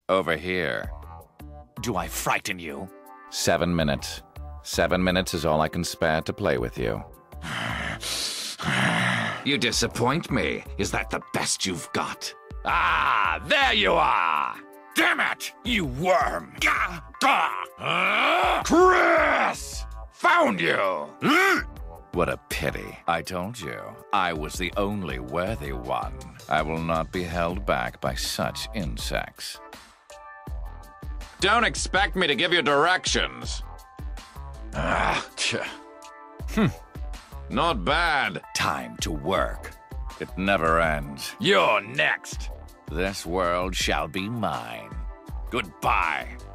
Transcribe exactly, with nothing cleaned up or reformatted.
Over here. Do I frighten you? Seven minutes. Seven minutes is all I can spare to play with you. You disappoint me. Is that the best you've got? Ah, there you are! Damn it, you worm! Gah, gah. Uh, Chris! Found you! What a pity. I told you, I was the only worthy one. I will not be held back by such insects. Don't expect me to give you directions. Ah, Hmm. Not bad. Time to work. It never ends. You're next. This world shall be mine. Goodbye.